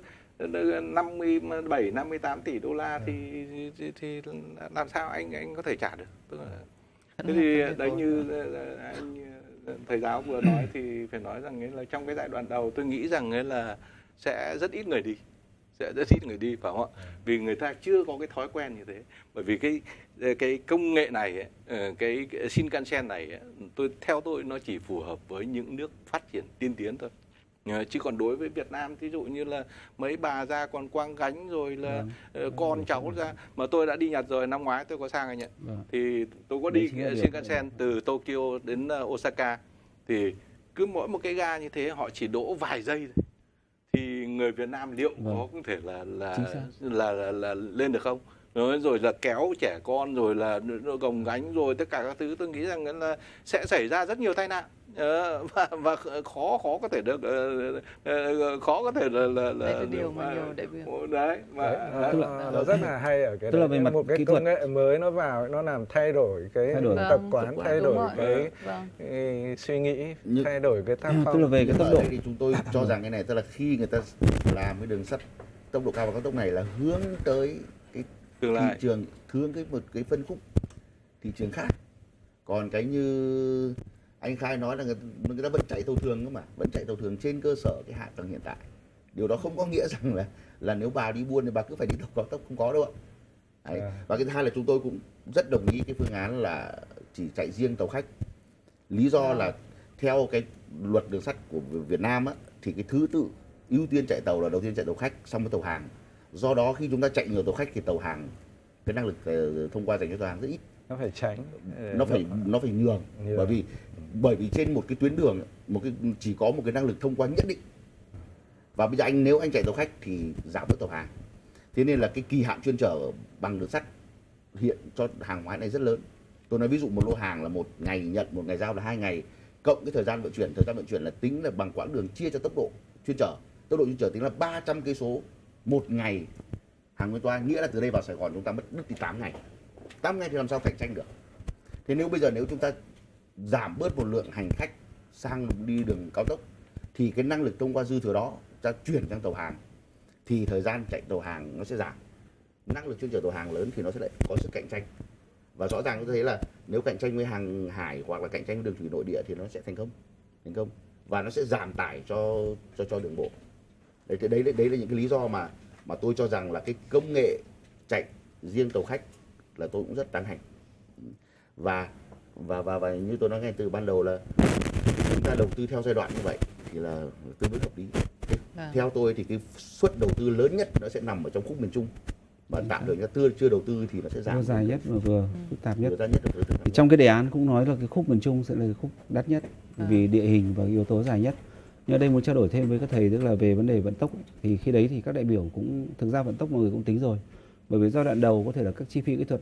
57-58 tỷ đô la thì làm sao anh có thể trả được. Tức là, thế thì đấy như anh thầy giáo vừa nói thì phải nói rằng là trong cái giai đoạn đầu tôi nghĩ rằng là sẽ rất ít người đi. Phải không ạ? Vì người ta chưa có cái thói quen như thế. Bởi vì cái công nghệ này ấy, cái Shinkansen này ấy, theo tôi nó chỉ phù hợp với những nước phát triển tiên tiến thôi. Chứ còn đối với Việt Nam, ví dụ như là mấy bà ra còn quăng gánh rồi là con cháu ra, mà tôi đã đi Nhật rồi, năm ngoái tôi có sang anh ạ. Thì tôi có đi Shinkansen từ Tokyo đến Osaka, thì cứ mỗi một cái ga như thế họ chỉ đỗ vài giây thôi. Thì người Việt Nam liệu có thể là lên được không? Rồi là kéo trẻ con, rồi là gồng gánh, rồi tất cả các thứ, tôi nghĩ rằng là sẽ xảy ra rất nhiều tai nạn. Và khó có thể được là điều mà nhiều đại biểu đấy mà nó rất là hay ở cái tức là về mặt một cái kỹ công thuật nghệ mới nó vào, nó làm thay đổi cái tập quán, thay đổi cái suy nghĩ, thay đổi cái tác phong. Tức là về cái tốc độ thì chúng tôi cho rằng cái này, tức là khi người ta làm cái đường sắt tốc độ cao và cao tốc này là hướng tới cái thị trường, hướng một cái phân khúc thị trường khác. Còn cái như anh Khai nói là người ta vẫn chạy tàu thường cơ mà, vẫn chạy tàu thường trên cơ sở cái hạ tầng hiện tại. Điều đó không có nghĩa rằng là nếu bà đi buôn thì bà cứ phải đi tàu cao tốc, không có đâu ạ. Đấy. Và cái thứ hai là chúng tôi cũng rất đồng ý cái phương án là chỉ chạy riêng tàu khách. Lý do là theo cái luật đường sắt của Việt Nam á, thì cái thứ tự ưu tiên chạy tàu là đầu tiên chạy tàu khách, xong với tàu hàng. Do đó khi chúng ta chạy nhiều tàu khách thì tàu hàng, cái năng lực thông qua dành cho tàu hàng rất ít. Nó phải tránh, nó phải nhường. Bởi vì trên một cái tuyến đường chỉ có một cái năng lực thông qua nhất định. Và bây giờ nếu anh chạy tàu khách thì giảm bớt tàu hàng. Thế nên là cái kỳ hạn chuyên chở bằng đường sắt hiện cho hàng hóa này rất lớn. Tôi nói ví dụ một lô hàng là một ngày nhận, một ngày giao là 2 ngày, cộng cái thời gian vận chuyển là tính là bằng quãng đường chia cho tốc độ chuyên chở. Tốc độ chuyên chở tính là 300 cây số một ngày hàng nguyên toa, nghĩa là từ đây vào Sài Gòn chúng ta mất đứt đi 8 ngày. 8 ngày thì làm sao cạnh tranh được? Thế nếu chúng ta giảm bớt một lượng hành khách sang đi đường cao tốc thì cái năng lực thông qua dư thừa đó ta chuyển sang tàu hàng thì thời gian chạy tàu hàng nó sẽ giảm. Năng lực chuyên chở tàu hàng lớn thì nó sẽ lại có sự cạnh tranh. Và rõ ràng tôi thấy là nếu cạnh tranh với hàng hải hoặc là cạnh tranh với đường thủy nội địa thì nó sẽ thành công và nó sẽ giảm tải cho đường bộ. Đấy là những cái lý do mà tôi cho rằng là cái công nghệ chạy riêng tàu khách là tôi cũng rất tán thành. Và như tôi nói ngay từ ban đầu là chúng ta đầu tư theo giai đoạn như vậy thì là tương đối hợp lý. Theo tôi thì cái suất đầu tư lớn nhất nó sẽ nằm ở trong khúc miền Trung, mà tạm thời chưa đầu tư thì nó sẽ giảm. Dài nhất và vừa phức tạp nhất. Trong cái đề án cũng nói là cái khúc miền Trung sẽ là cái khúc đắt nhất vì địa hình và yếu tố dài nhất. Nhưng ở đây muốn trao đổi thêm với các thầy, tức là về vấn đề vận tốc thì khi đấy thì các đại biểu cũng thực ra vận tốc mọi người cũng tính rồi. Bởi vì giai đoạn đầu có thể là các chi phí kỹ thuật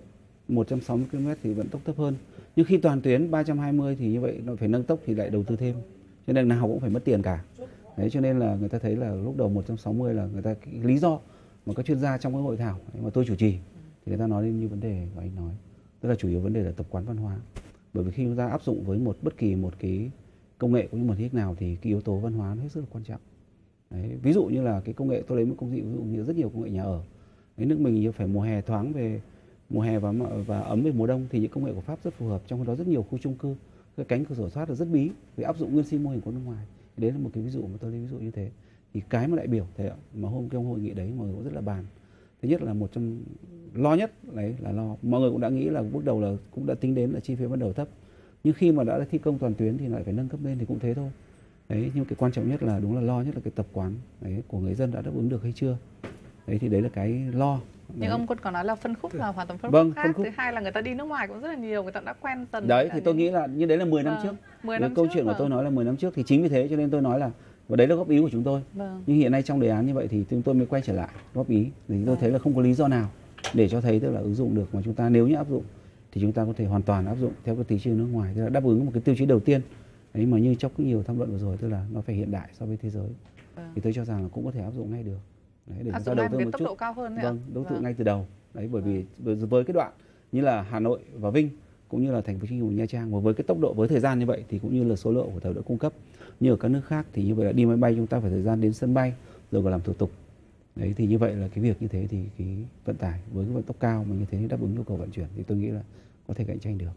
160 km thì vận tốc thấp hơn. Nhưng khi toàn tuyến 320 thì như vậy nó phải nâng tốc thì lại đầu tư thêm. Cho nên nào cũng phải mất tiền cả. Đấy, cho nên là người ta thấy là lúc đầu 160 là người ta cái lý do mà các chuyên gia trong cái hội thảo mà tôi chủ trì thì người ta nói đến như vấn đề của anh nói, tức là chủ yếu vấn đề là tập quán văn hóa. Bởi vì khi chúng ta áp dụng với bất kỳ một cái công nghệ cũng như một thiết nào thì cái yếu tố văn hóa nó hết sức là quan trọng. Đấy, ví dụ như là cái công nghệ, tôi lấy một công nghệ ví dụ như rất nhiều công nghệ nhà ở. Đấy, nước mình như phải mùa hè thoáng về mùa hè và ấm về mùa đông thì những công nghệ của Pháp rất phù hợp. Trong đó rất nhiều khu chung cư, cái cánh cửa sổ thoát là rất bí vì áp dụng nguyên si mô hình của nước ngoài. Đấy là một cái ví dụ mà tôi lấy ví dụ như thế. Thì cái mà đại biểu thế mà trong hội nghị đấy mọi người cũng rất là bàn. Thứ nhất là một trong lo nhất đấy là lo mọi người cũng đã nghĩ là bước đầu là cũng đã tính đến là chi phí ban đầu thấp, nhưng khi mà đã thi công toàn tuyến thì lại phải nâng cấp lên thì cũng thế thôi. Đấy, nhưng cái quan trọng nhất là đúng là lo nhất là cái tập quán đấy của người dân đã đáp ứng được hay chưa. Đấy thì đấy là cái lo. Nhưng ông còn nói là phân khúc là hoàn toàn phân khúc khác. Thứ hai là người ta đi nước ngoài cũng rất là nhiều, người ta đã quen dần. Đấy thì tôi nghĩ là như đấy là 10 năm trước. 10 năm câu chuyện của tôi nói là 10 năm trước thì chính vì thế cho nên tôi nói là và đấy là góp ý của chúng tôi. Nhưng hiện nay trong đề án như vậy thì chúng tôi mới quay trở lại góp ý. Thì tôi thấy là không có lý do nào để cho thấy tức là ứng dụng được, mà chúng ta nếu như áp dụng thì chúng ta có thể hoàn toàn áp dụng theo cái thị trường nước ngoài, tức là đáp ứng một cái tiêu chí đầu tiên. Đấy mà như trong nhiều tham luận vừa rồi, tức là nó phải hiện đại so với thế giới. Thì tôi cho rằng là cũng có thể áp dụng ngay được. Đấy, để chúng ta đầu tư một chút. Cao hơn đối tượng ngay từ đầu. Đấy, bởi vì với cái đoạn như là Hà Nội và Vinh cũng như là thành phố Hồ Chí Minh, Nha Trang, và với cái tốc độ với thời gian như vậy thì cũng như là số lượng của tàu đã cung cấp như ở các nước khác thì như vậy là đi máy bay chúng ta phải thời gian đến sân bay rồi còn làm thủ tục. Đấy thì như vậy là cái việc như thế thì cái vận tải với cái vận tốc cao mà như thế đáp ứng nhu cầu vận chuyển thì tôi nghĩ là có thể cạnh tranh được.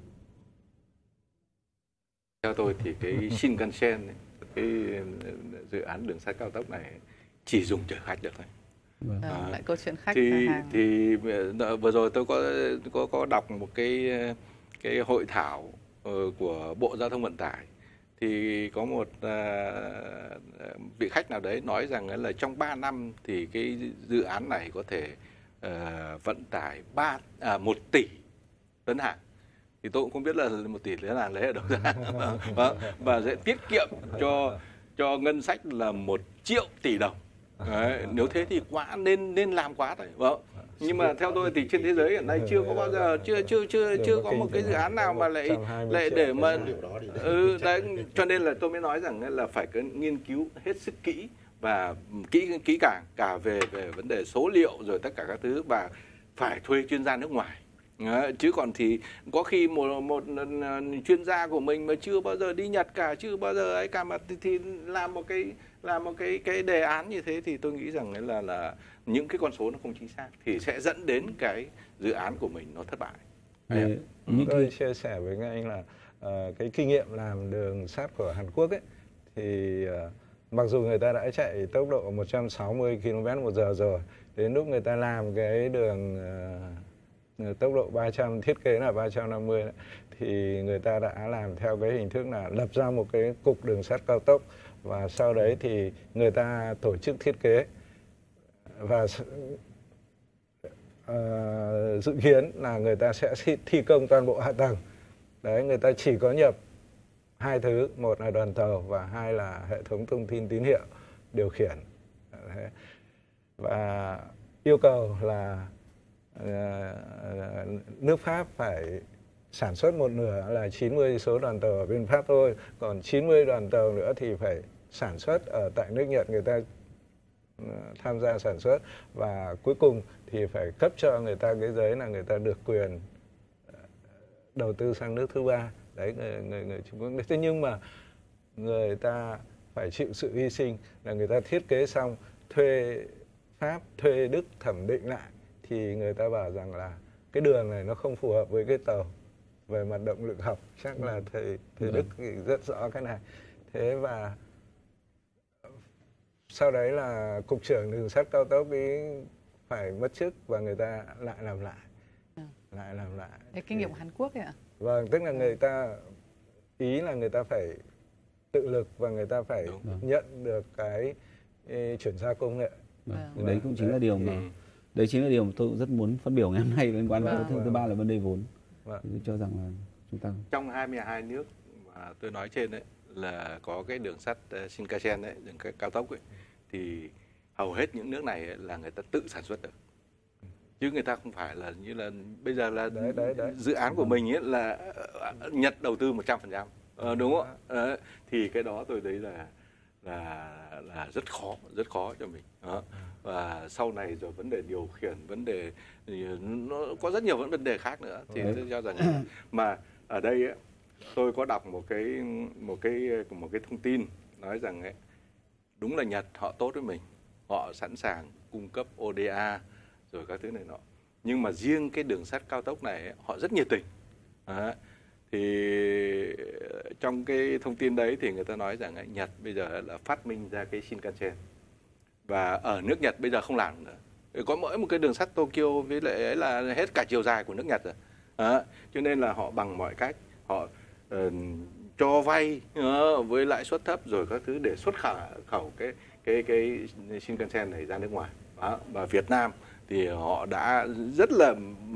Theo tôi thì cái Shinkansen, cái dự án đường sắt cao tốc này chỉ dùng chở khách được thôi. Lại câu chuyện khách thì vừa rồi tôi có đọc một cái hội thảo của Bộ Giao thông Vận tải, thì có một vị khách nào đấy nói rằng là trong 3 năm thì cái dự án này có thể vận tải 1 tỷ tấn hàng. Thì tôi cũng không biết là 1 tỷ tấn hàng lấy ở đâu ra. Và sẽ tiết kiệm cho ngân sách là 1 triệu tỷ đồng. Đấy, nếu thế thì quá nên làm quá rồi. Vâng. Nhưng mà theo tôi thì trên thế giới hiện nay chưa có bao giờ chưa có một cái dự án nào mà lại để mà đấy, cho nên là tôi mới nói rằng là phải có nghiên cứu hết sức kỹ và kỹ càng cả về vấn đề số liệu rồi tất cả các thứ, và phải thuê chuyên gia nước ngoài. Đấy, chứ còn thì có khi một chuyên gia của mình mà chưa bao giờ đi Nhật cả, chưa bao giờ ấy cả, mà thì làm một cái đề án như thế thì tôi nghĩ rằng là những cái con số nó không chính xác thì sẽ dẫn đến cái dự án của mình nó thất bại. Tôi chia sẻ với anh là cái kinh nghiệm làm đường sắt của Hàn Quốc ấy, thì mặc dù người ta đã chạy tốc độ 160 km/h rồi, đến lúc người ta làm cái đường tốc độ 300, thiết kế là 350 đấy, thì người ta đã làm theo cái hình thức là lập ra một cái cục đường sắt cao tốc, và sau đấy thì người ta tổ chức thiết kế và dự kiến là người ta sẽ thi công toàn bộ hạ tầng. Đấy, người ta chỉ có nhập 2 thứ, một là đoàn tàu và 2 là hệ thống thông tin tín hiệu điều khiển. Đấy. Và yêu cầu là nước Pháp phải sản xuất một nửa là 90 số đoàn tàu ở bên Pháp thôi, còn 90 đoàn tàu nữa thì phải sản xuất ở tại nước Nhật, người ta tham gia sản xuất, và cuối cùng thì phải cấp cho người ta cái giấy là người ta được quyền đầu tư sang nước thứ ba. Đấy, người Trung Quốc. Thế nhưng mà người ta phải chịu sự hy sinh là người ta thiết kế xong, thuê Pháp, thuê Đức thẩm định lại, thì người ta bảo rằng là cái đường này nó không phù hợp với cái tàu về mặt động lực học. Chắc là thầy Đức thì rất rõ cái này. Thế và sau đấy là cục trưởng đường sắt cao tốc ấy phải mất chức và người ta lại làm lại. Cái kinh nghiệm của Hàn Quốc ấy ạ? Vâng, tức là người ta ý là người ta phải tự lực và người ta phải nhận được cái chuyển giao công nghệ. Đấy cũng chính là điều mà tôi rất muốn phát biểu ngày hôm nay liên quan đến thứ ba là vấn đề vốn. Tôi cho rằng là chúng ta trong 22 nước mà tôi nói trên đấy là có cái đường sắt Shinkansen đấy, đường cao tốc ấy, thì hầu hết những nước này là người ta tự sản xuất được, chứ người ta không phải là như là bây giờ là dự án của mình ấy là Nhật đầu tư 100%, đúng không ạ? Thì cái đó tôi thấy là rất khó cho mình. Đó. Và sau này rồi vấn đề điều khiển, vấn đề nó có rất nhiều vấn đề khác nữa, thì tôi cho rằng mà ở đây ấy, tôi có đọc một cái thông tin nói rằng ấy, đúng là Nhật họ tốt với mình, họ sẵn sàng cung cấp ODA rồi các thứ này nọ, nhưng mà riêng cái đường sắt cao tốc này ấy, họ rất nhiệt tình. Thì trong cái thông tin đấy thì người ta nói rằng ấy, Nhật bây giờ là phát minh ra cái Shinkansen, và ở nước Nhật bây giờ không làm nữa. Có mỗi một cái đường sắt Tokyo với lại ấy là hết cả chiều dài của nước Nhật rồi. Cho nên là họ bằng mọi cách họ cho vay với lãi suất thấp rồi các thứ để xuất khẩu cái Shinkansen này ra nước ngoài. Đó. Và Việt Nam thì họ đã rất là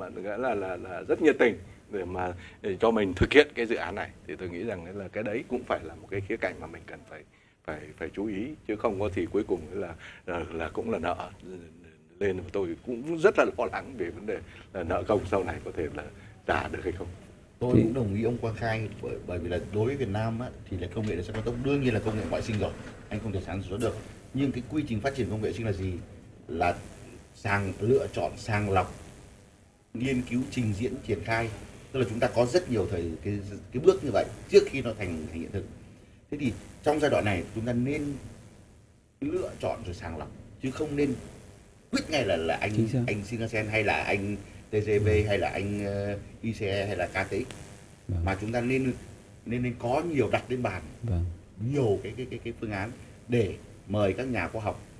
rất nhiệt tình để cho mình thực hiện cái dự án này. Thì tôi nghĩ rằng là cái đấy cũng phải là một cái khía cạnh mà mình cần phải chú ý, chứ không có thì cuối cùng là cũng là nợ lên. Tôi cũng rất là lo lắng về vấn đề là nợ công sau này có thể là trả được hay không. Tôi cũng đồng ý ông Quang Khai, bởi vì là đối với Việt Nam á, thì là công nghệ đường sắt cao tốc đương nhiên là công nghệ ngoại sinh rồi, anh không thể sản xuất được. Nhưng cái quy trình phát triển công nghệ sinh là gì? Là lựa chọn, sàng lọc, nghiên cứu, trình diễn, triển khai. Tức là chúng ta có rất nhiều cái bước như vậy trước khi nó thành hiện thực. Thế thì trong giai đoạn này chúng ta nên lựa chọn rồi sàng lọc, chứ không nên quyết ngay là anh Shinkansen hay là anh TGV hay là anh ICE hay là KTX. Mà chúng ta nên có nhiều đặt lên bàn, nhiều cái phương án để mời các nhà khoa học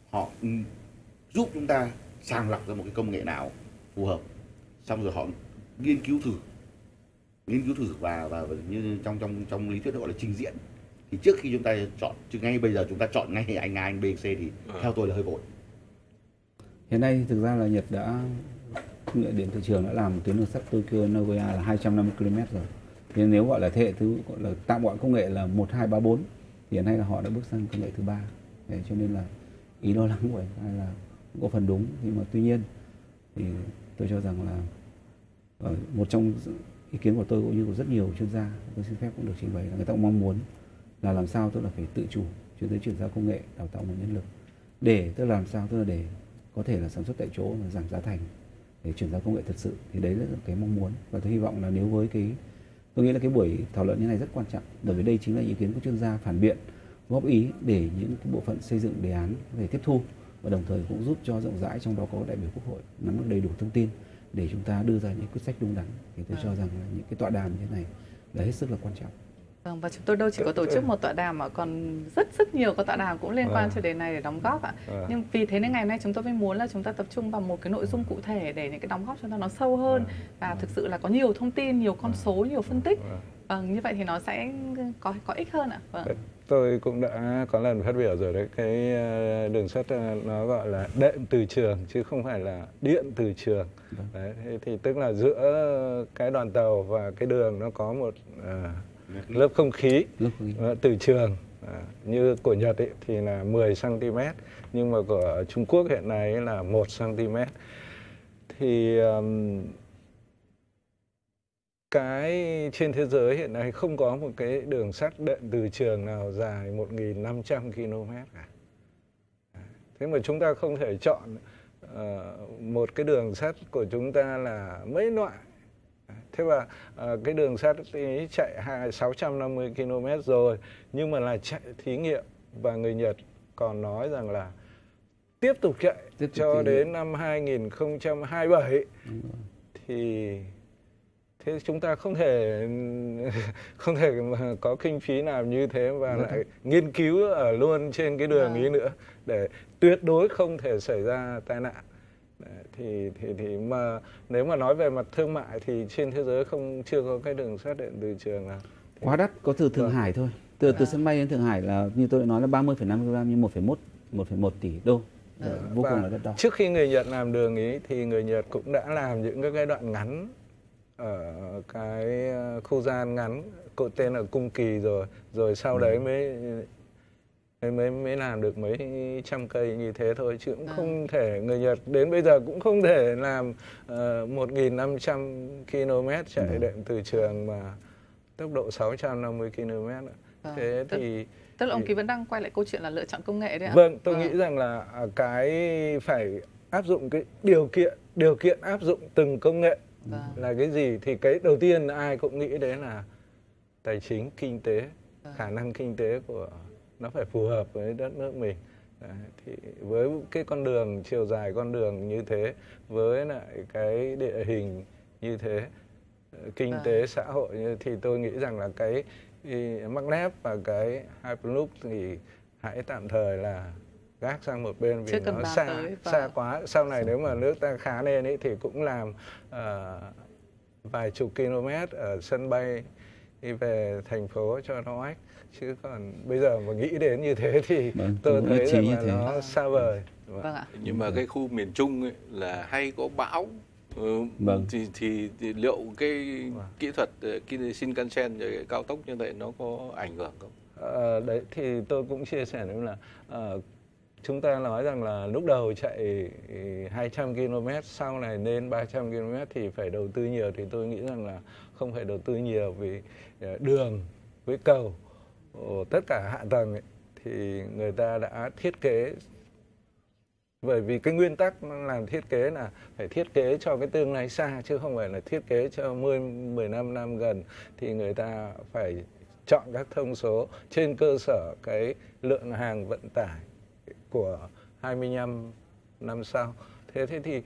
họ giúp chúng ta sàng lọc ra một cái công nghệ nào phù hợp, xong rồi họ nghiên cứu thử và như trong lý thuyết gọi là trình diễn. Thì trước khi chúng ta chọn, chứ ngay bây giờ chúng ta chọn ngay anh A, anh B, C thì theo tôi là hơi vội. Hiện nay thực ra là Nhật đã, công nghệ điện từ trường đã làm tuyến đường sắt Tokyo Nagoya là 250 km rồi. Thế nếu gọi là thế hệ thứ gọi là tạm gọi công nghệ là 1, 2, 3, 4 thì hiện nay là họ đã bước sang công nghệ thứ 3. Thế cho nên là ý lo lắng của anh là cũng có phần đúng, nhưng mà tuy nhiên thì tôi cho rằng là một trong ý kiến của tôi cũng như của rất nhiều chuyên gia, tôi xin phép cũng được trình bày là người ta cũng mong muốn là làm sao tức là phải tự chủ chuyển giao công nghệ, đào tạo nguồn nhân lực để tức là làm sao tức là để có thể là sản xuất tại chỗ và giảm giá thành để chuyển giao công nghệ thật sự, thì đấy là cái mong muốn. Và tôi hy vọng là nếu với tôi nghĩ là cái buổi thảo luận như này rất quan trọng, bởi vì đây chính là ý kiến của chuyên gia phản biện, góp ý để những cái bộ phận xây dựng đề án có thể tiếp thu, và đồng thời cũng giúp cho rộng rãi, trong đó có đại biểu Quốc hội nắm được đầy đủ thông tin để chúng ta đưa ra những quyết sách đúng đắn. Thì tôi cho rằng là những cái tọa đàm như thế này là hết sức là quan trọng. Và chúng tôi đâu chỉ có tổ chức một tọa đàm mà còn rất nhiều các tọa đàm cũng liên quan chủ đề này để đóng góp ạ. Nhưng vì thế nên ngày hôm nay chúng tôi mới muốn là chúng ta tập trung vào một cái nội dung cụ thể để những cái đóng góp chúng ta nó sâu hơn và thực sự là có nhiều thông tin, nhiều con số, nhiều phân tích. Như vậy thì nó sẽ có ích hơn ạ. Tôi cũng đã có lần phát biểu rồi đấy, cái đường sắt nó gọi là đệm từ trường chứ không phải là điện từ trường. Đấy, thì tức là giữa cái đoàn tàu và cái đường nó có một lớp không khí từ trường. Như của Nhật ấy, thì là 10 cm, nhưng mà của Trung Quốc hiện nay là 1 cm. Thì cái trên thế giới hiện nay không có một cái đường sắt đệm từ trường nào dài 1.500 km cả. Thế mà chúng ta không thể chọn một cái đường sắt của chúng ta là mấy loại. Thế và cái đường sắt ấy chạy 650 km rồi, nhưng mà là chạy thí nghiệm, và người Nhật còn nói rằng là tiếp tục chạy cho đến năm 2027. Thì thế chúng ta không thể mà có kinh phí nào như thế và lại nghiên cứu ở luôn trên cái đường ấy nữa để tuyệt đối không thể xảy ra tai nạn. Thì mà nếu mà nói về mặt thương mại thì trên thế giới chưa có cái đường sắt điện từ trường nào. Quá đắt, có từ Thượng Hải thôi. Từ sân bay đến Thượng Hải là như tôi đã nói là 30,5 km nhưng 1,1 tỷ đô. Vô cùng là đắt đỏ. Trước khi người Nhật làm đường ý thì người Nhật cũng đã làm những cái đoạn ngắn ở cái khu gian ngắn, có tên là Cung Kỳ rồi sau đấy mới làm được mấy trăm cây như thế thôi, chứ cũng không thể, người Nhật đến bây giờ cũng không thể làm 1.500 km chạy đệm từ trường mà tốc độ 650 km. Thế thì tức là ông Kỳ vẫn đang quay lại câu chuyện là lựa chọn công nghệ đấy ạ? Vâng, tôi nghĩ rằng là cái phải áp dụng cái điều kiện áp dụng từng công nghệ là cái gì, thì cái đầu tiên ai cũng nghĩ đến là tài chính, kinh tế, khả năng kinh tế của nó phải phù hợp với đất nước mình. Đấy, thì với cái con đường, chiều dài con đường như thế, với lại cái địa hình như thế, kinh tế xã hội như, thì tôi nghĩ rằng là cái maglev và cái Hyperloop thì hãy tạm thời là gác sang một bên vì nó xa quá. Sau này nếu mà nước ta khá lên ấy thì cũng làm vài chục km ở sân bay đi về thành phố cho nó ách, chứ còn bây giờ mà nghĩ đến như thế thì tôi thấy rằng là nó xa vời. Nhưng mà cái khu miền Trung ấy là hay có bão, thì liệu cái kỹ thuật Shinkansen rồi cao tốc như vậy nó có ảnh hưởng không? Đấy thì tôi cũng chia sẻ nữa là chúng ta nói rằng là lúc đầu chạy 200 km, sau này lên 300 km thì phải đầu tư nhiều, thì tôi nghĩ rằng là không phải đầu tư nhiều, vì đường với cầu, tất cả hạ tầng ấy, thì người ta đã thiết kế, bởi vì cái nguyên tắc làm thiết kế là phải thiết kế cho cái tương lai xa chứ không phải là thiết kế cho 15 năm gần, thì người ta phải chọn các thông số trên cơ sở cái lượng hàng vận tải của 25 năm sau. Thế thì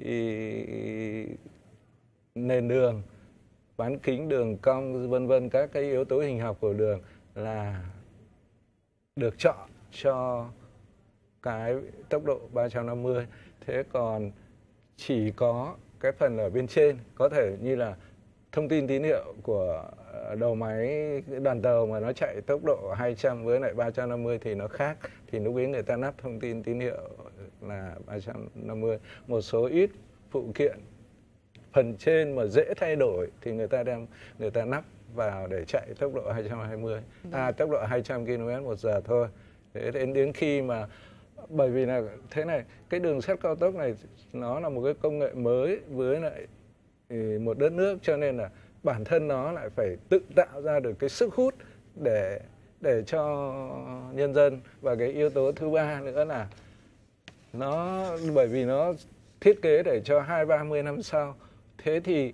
nền đường, bán kính, đường cong, vân vân, các cái yếu tố hình học của đường là được chọn cho cái tốc độ 350. Thế còn chỉ có cái phần ở bên trên có thể như là thông tin tín hiệu của đầu máy đoàn tàu mà nó chạy tốc độ 200 với lại 350 thì nó khác, thì lúc ấy người ta nắp thông tin tín hiệu là 350. Một số ít phụ kiện phần trên mà dễ thay đổi thì người ta nắp vào để chạy tốc độ 220, tốc độ 200 km/h thôi. Thế đến khi mà, bởi vì là thế này, cái đường sắt cao tốc này nó là một cái công nghệ mới với lại một đất nước, cho nên là bản thân nó lại phải tự tạo ra được cái sức hút để cho nhân dân. Và cái yếu tố thứ ba nữa là nó, bởi vì nó thiết kế để cho 20-30 năm sau. Thế thì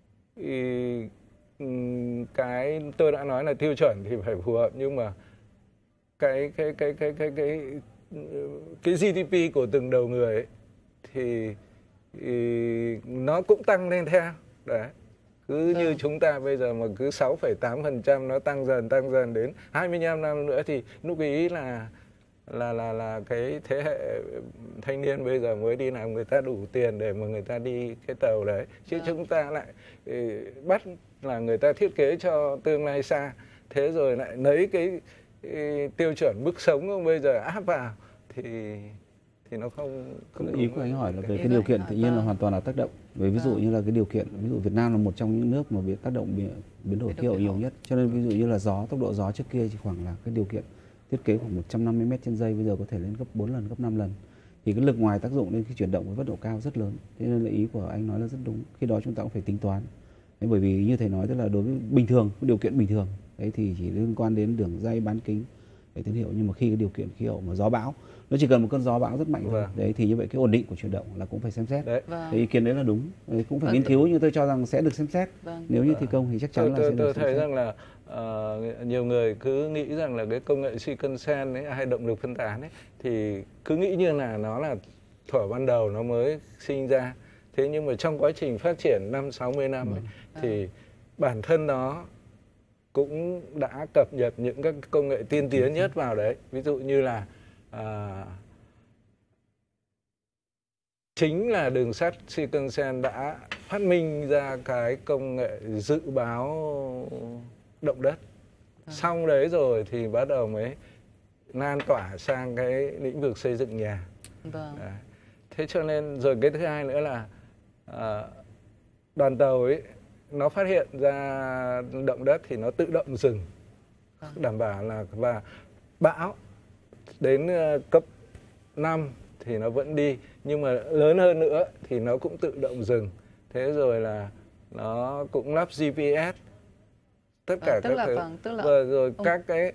cái tôi đã nói là tiêu chuẩn thì phải phù hợp, nhưng mà cái GDP của từng đầu người ấy, thì nó cũng tăng lên theo. Đấy. Cứ như chúng ta bây giờ mà cứ 6,8% nó tăng dần đến 25 năm nữa thì lúc ý là cái thế hệ thanh niên bây giờ mới đi làm, người ta đủ tiền để mà người ta đi cái tàu đấy. Chứ chúng ta lại bắt là người ta thiết kế cho tương lai xa, thế rồi lại lấy cái tiêu chuẩn mức sống của bây giờ áp vào thì nó không ý của anh hỏi là về cái điều kiện tự nhiên là hoàn toàn là tác động. Với ví dụ như là cái điều kiện, ví dụ Việt Nam là một trong những nước mà bị tác động biến đổi khí hậu nhiều nhất, cho nên ví dụ như là gió, tốc độ gió trước kia chỉ khoảng là cái điều kiện thiết kế khoảng 150 m/giây, bây giờ có thể lên gấp 4 lần, gấp 5 lần. Thì cái lực ngoài tác dụng lên khi chuyển động với tốc độ cao rất lớn. Thế nên là ý của anh nói là rất đúng. Khi đó chúng ta cũng phải tính toán. Đấy, bởi vì như thầy nói, tức là đối với bình thường, điều kiện bình thường đấy thì chỉ liên quan đến đường dây, bán kính để tín hiệu, nhưng mà khi cái điều kiện khí hậu mà gió bão, nó chỉ cần một cơn gió bão rất mạnh thôi. Đấy thì như vậy cái ổn định của chuyển động là cũng phải xem xét. Đấy. Thì ý kiến đấy là đúng. Đấy, cũng phải nghiên cứu, nhưng tôi cho rằng sẽ được xem xét. Nếu như thi công thì chắc chắn là sẽ được xem xét. Tôi thấy rằng là nhiều người cứ nghĩ rằng là cái công nghệ Shinkansen ấy, hay động lực phân tán ấy, thì cứ nghĩ như là nó là thuở ban đầu nó mới sinh ra. Thế nhưng mà trong quá trình phát triển 50-60 năm ấy, thì bản thân nó cũng đã cập nhật những các công nghệ tiên tiến nhất vào đấy. Ví dụ như là chính là đường sắt Shinkansen đã phát minh ra cái công nghệ dự báo động đất. Xong đấy rồi thì bắt đầu mới lan tỏa sang cái lĩnh vực xây dựng nhà. Thế cho nên rồi cái thứ hai nữa là đoàn tàu ấy, nó phát hiện ra động đất thì nó tự động dừng, đảm bảo là, và bão đến cấp 5 thì nó vẫn đi, nhưng mà lớn hơn nữa thì nó cũng tự động dừng. Thế rồi là nó cũng lắp GPS, tất cả các thứ. Rồi các cái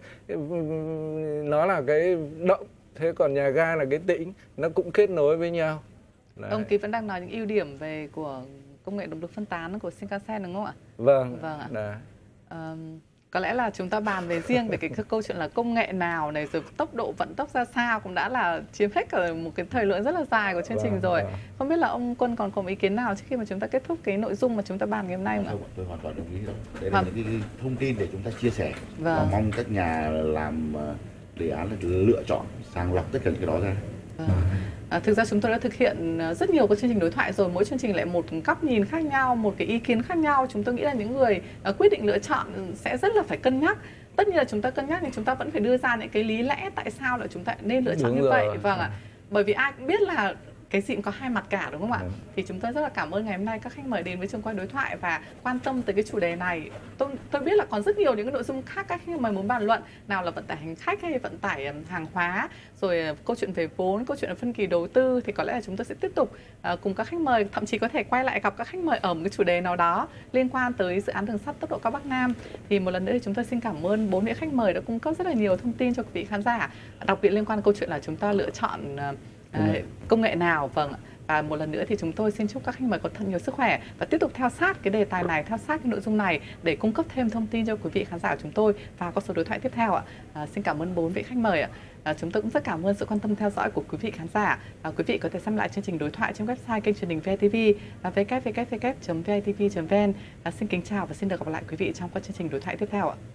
nó là cái động, thế còn nhà ga là cái tĩnh, nó cũng kết nối với nhau. Đấy. Ông Ký vẫn đang nói những ưu điểm về của công nghệ động lực phân tán của Shinkansen đúng không ạ? Vâng. Ạ. Có lẽ là chúng ta bàn về riêng về cái câu chuyện là công nghệ nào này, rồi tốc độ vận tốc ra sao cũng đã là chiếm hết cả một cái thời lượng rất là dài của chương trình rồi. Không biết là ông Quân còn có ý kiến nào trước khi mà chúng ta kết thúc cái nội dung mà chúng ta bàn ngày hôm nay không ạ? Tôi hoàn toàn đồng ý. Đấy là những cái thông tin để chúng ta chia sẻ. Và mong các nhà làm đề án là lựa chọn, sàng lọc tất cả những cái đó ra. Thực ra chúng tôi đã thực hiện rất nhiều các chương trình đối thoại rồi, mỗi chương trình lại một góc nhìn khác nhau, một cái ý kiến khác nhau. Chúng tôi nghĩ là những người quyết định lựa chọn sẽ rất là phải cân nhắc. Tất nhiên là chúng ta cân nhắc nhưng chúng ta vẫn phải đưa ra những cái lý lẽ tại sao là chúng ta nên lựa chọn như vậy. Vâng ạ. Bởi vì ai cũng biết là cái gì cũng có hai mặt cả đúng không ạ? Thì chúng tôi rất là cảm ơn ngày hôm nay các khách mời đến với trường quay đối thoại và quan tâm tới cái chủ đề này. Tôi biết là còn rất nhiều những cái nội dung khác các khách mời muốn bàn luận, nào là vận tải hành khách hay vận tải hàng hóa, rồi câu chuyện về vốn, câu chuyện là phân kỳ đầu tư, thì có lẽ là chúng tôi sẽ tiếp tục cùng các khách mời, thậm chí có thể quay lại gặp các khách mời ở một cái chủ đề nào đó liên quan tới dự án đường sắt tốc độ cao Bắc Nam. Thì một lần nữa thì chúng tôi xin cảm ơn 4 vị khách mời đã cung cấp rất là nhiều thông tin cho quý vị khán giả, đặc biệt liên quan đến câu chuyện là chúng ta lựa chọn công nghệ nào. Vâng, và một lần nữa thì chúng tôi xin chúc các khách mời có thật nhiều sức khỏe và tiếp tục theo sát cái đề tài này, theo sát cái nội dung này để cung cấp thêm thông tin cho quý vị khán giả của chúng tôi vào các số đối thoại tiếp theo ạ. Xin cảm ơn 4 vị khách mời ạ. Chúng tôi cũng rất cảm ơn sự quan tâm theo dõi của quý vị khán giả. Quý vị có thể xem lại chương trình đối thoại trên website kênh truyền hình VTV và www.vitv.vn. Xin kính chào và xin được gặp lại quý vị trong các chương trình đối thoại tiếp theo ạ.